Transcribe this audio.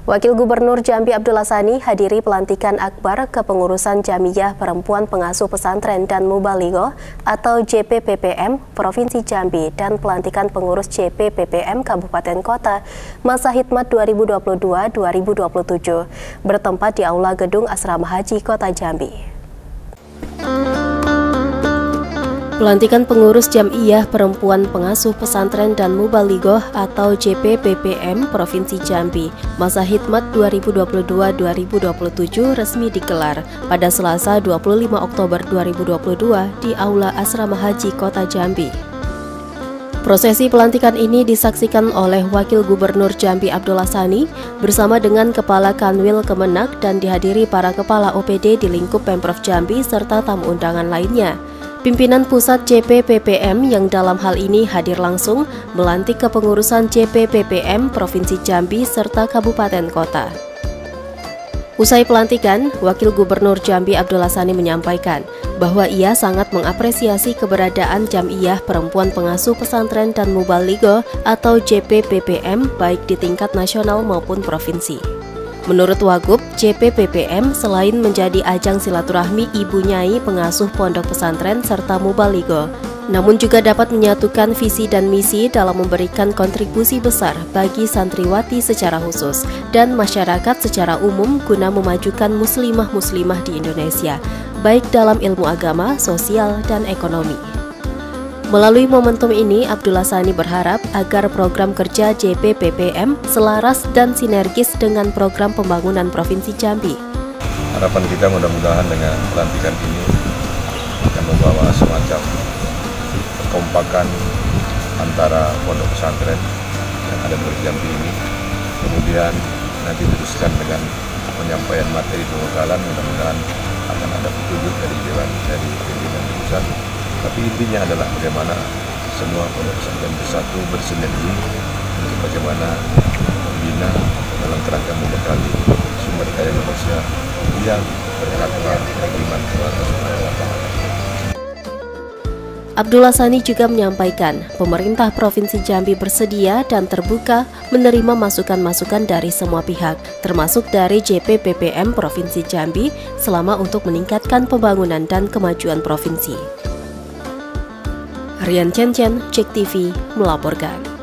Wakil Gubernur Jambi Abdullah Sani hadiri pelantikan akbar kepengurusan Jamiyah Perempuan Pengasuh Pesantren dan Mubalighoh atau JPPPM Provinsi Jambi dan pelantikan pengurus JPPPM Kabupaten Kota masa hikmat 2022-2027 bertempat di Aula Gedung Asrama Haji Kota Jambi. Pelantikan pengurus Jamiyah Perempuan Pengasuh Pesantren dan Mubalighoh atau JPPPM Provinsi Jambi masa hikmat 2022-2027 resmi digelar pada Selasa 25 Oktober 2022 di Aula Asrama Haji Kota Jambi. Prosesi pelantikan ini disaksikan oleh Wakil Gubernur Jambi Abdullah Sani bersama dengan Kepala Kanwil Kemenak dan dihadiri para Kepala OPD di lingkup Pemprov Jambi serta tamu undangan lainnya. Pimpinan Pusat JPPPM yang dalam hal ini hadir langsung melantik kepengurusan JPPPM Provinsi Jambi serta Kabupaten Kota. Usai pelantikan, Wakil Gubernur Jambi Abdullah Sani menyampaikan bahwa ia sangat mengapresiasi keberadaan Jamiyah Perempuan Pengasuh Pesantren dan Mubalighoh atau JPPPM baik di tingkat nasional maupun provinsi. Menurut Wagub, JPPPM selain menjadi ajang silaturahmi ibu nyai pengasuh pondok pesantren serta mubalighoh, namun juga dapat menyatukan visi dan misi dalam memberikan kontribusi besar bagi santriwati secara khusus dan masyarakat secara umum guna memajukan muslimah-muslimah di Indonesia, baik dalam ilmu agama, sosial, dan ekonomi. Melalui momentum ini, Abdullah Sani berharap agar program kerja JPPPM selaras dan sinergis dengan program pembangunan Provinsi Jambi. Harapan kita mudah-mudahan dengan pelantikan ini akan membawa semacam kekompakan antara pondok pesantren yang ada di Jambi ini. Kemudian nanti diteruskan dengan penyampaian materi pembekalan, mudah-mudahan akan ada petunjuk dari Dewan dari pimpinan pusat. Tapi intinya adalah bagaimana semua pondok pesantren bersatu bersinergi untuk bagaimana membina dalam kerangka membekali sumber daya manusia yang bertakwa beriman kepada Subhanahu wa Ta'ala. Abdullah Sani juga menyampaikan pemerintah Provinsi Jambi bersedia dan terbuka menerima masukan-masukan dari semua pihak, termasuk dari JPPPM Provinsi Jambi selama untuk meningkatkan pembangunan dan kemajuan provinsi. Rian Chen Chen, Cek TV, melaporkan.